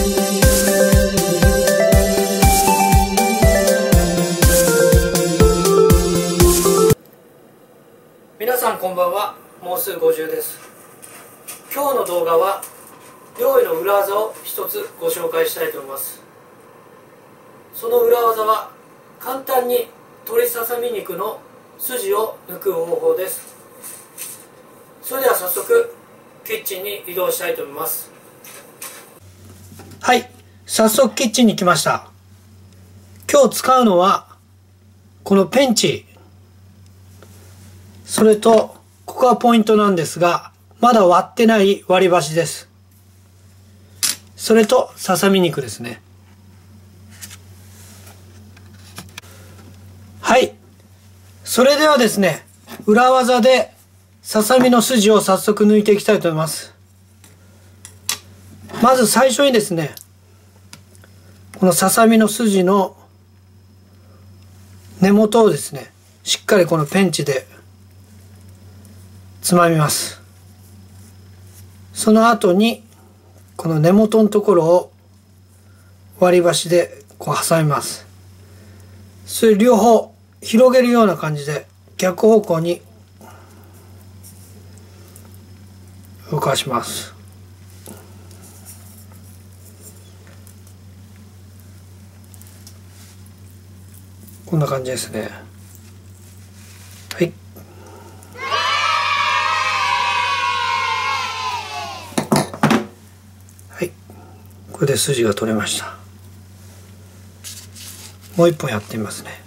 皆さんこんばんは。もうすぐ50です。今日の動画は料理の裏技を一つご紹介したいと思います。その裏技は簡単に鶏ささみ肉の筋を抜く方法です。それでは早速キッチンに移動したいと思います。はい、早速キッチンに来ました。今日使うのはこのペンチ、それとここがポイントなんですが、まだ割ってない割り箸です。それとささみ肉ですね。はい、それではですね、裏技でささみの筋を早速抜いていきたいと思います。まず最初にですね、このささみの筋の根元をですね、しっかりこのペンチでつまみます。その後にこの根元のところを割り箸でこう挟みます。それ両方広げるような感じで逆方向に動かします。こんな感じですね。はい。はい。これで筋が取れました。もう一本やってみますね。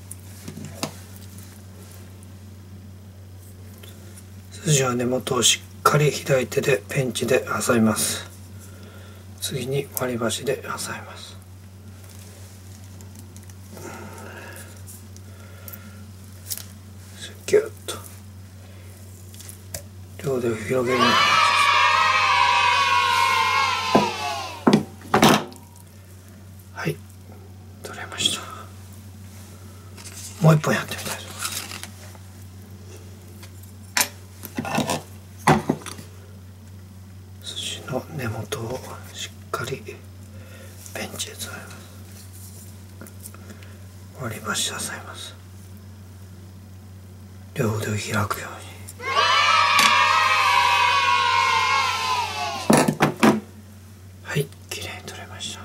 筋は根元をしっかり左手でペンチで挟みます。次に割り箸で挟みます。ギュッと両手を広げるような感じです。はい、取れました。もう一本やってみたいと思います。筋の根元をしっかりペンチでつまみます。割り箸で挟みます。両腕を開くように。はい、きれいに取れました。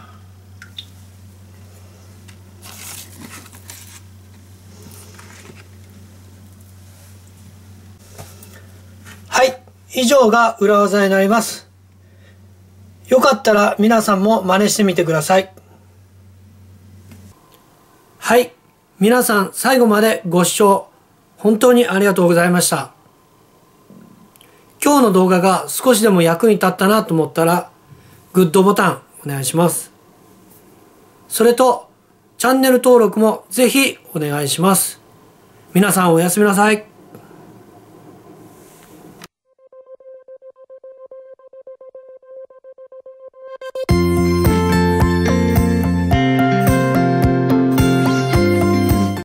はい、以上が裏技になります。よかったら皆さんも真似してみてください。はい、皆さん最後までご視聴本当にありがとうございました。今日の動画が少しでも役に立ったなと思ったら、グッドボタンお願いします。それと、チャンネル登録もぜひお願いします。皆さんおやすみなさい。